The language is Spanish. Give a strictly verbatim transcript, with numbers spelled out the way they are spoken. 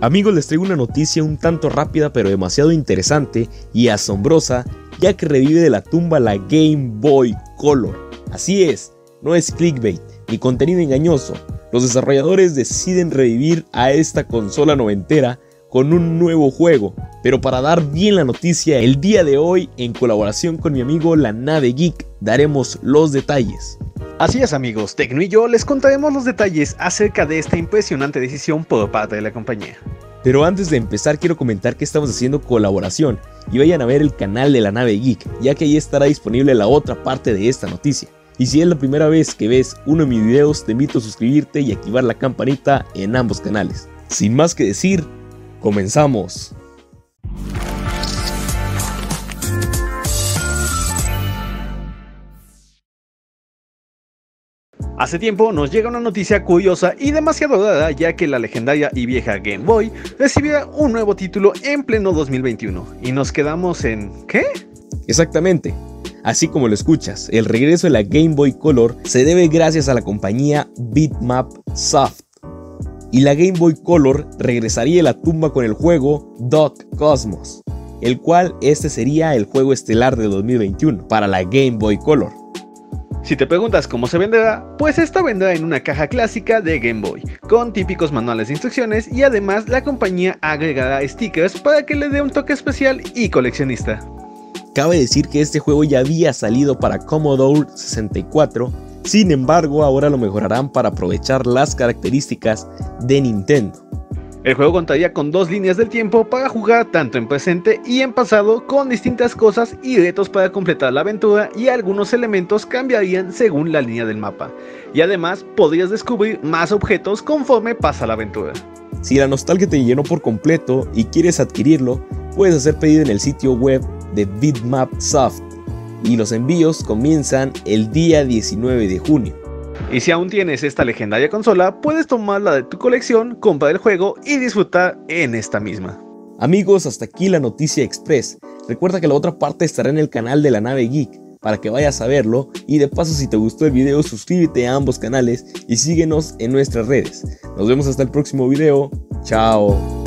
Amigos, les traigo una noticia un tanto rápida pero demasiado interesante y asombrosa, ya que revive de la tumba la Game Boy Color. Así es, no es clickbait ni contenido engañoso. Los desarrolladores deciden revivir a esta consola noventera con un nuevo juego. Pero para dar bien la noticia, el día de hoy, en colaboración con mi amigo La Nave Geek, daremos los detalles. Así es, amigos, Tecno y yo les contaremos los detalles acerca de esta impresionante decisión por parte de la compañía. Pero antes de empezar, quiero comentar que estamos haciendo colaboración y vayan a ver el canal de La Nave Geek, ya que ahí estará disponible la otra parte de esta noticia. Y si es la primera vez que ves uno de mis videos, te invito a suscribirte y activar la campanita en ambos canales. Sin más que decir, comenzamos. Hace tiempo nos llega una noticia curiosa y demasiado rara, ya que la legendaria y vieja Game Boy recibía un nuevo título en pleno dos mil veintiuno. Y nos quedamos en... ¿qué? Exactamente. Así como lo escuchas, el regreso de la Game Boy Color se debe gracias a la compañía Bitmap Soft. Y la Game Boy Color regresaría a la tumba con el juego Duck Cosmos, el cual este sería el juego estelar de dos mil veintiuno para la Game Boy Color. Si te preguntas cómo se venderá, pues esta vendrá en una caja clásica de Game Boy, con típicos manuales de instrucciones, y además la compañía agregará stickers para que le dé un toque especial y coleccionista. Cabe decir que este juego ya había salido para Commodore sesenta y cuatro, sin embargo ahora lo mejorarán para aprovechar las características de Nintendo. El juego contaría con dos líneas del tiempo para jugar tanto en presente y en pasado, con distintas cosas y retos para completar la aventura, y algunos elementos cambiarían según la línea del mapa. Y además podrías descubrir más objetos conforme pasa la aventura. Si la nostalgia te llenó por completo y quieres adquirirlo, puedes hacer pedido en el sitio web de Bitmap Soft y los envíos comienzan el día diecinueve de junio. Y si aún tienes esta legendaria consola, puedes tomarla de tu colección, comprar el juego y disfrutar en esta misma. Amigos, hasta aquí la noticia express. Recuerda que la otra parte estará en el canal de La Nave Geek para que vayas a verlo, y de paso, si te gustó el video, suscríbete a ambos canales y síguenos en nuestras redes. Nos vemos hasta el próximo video. Chao.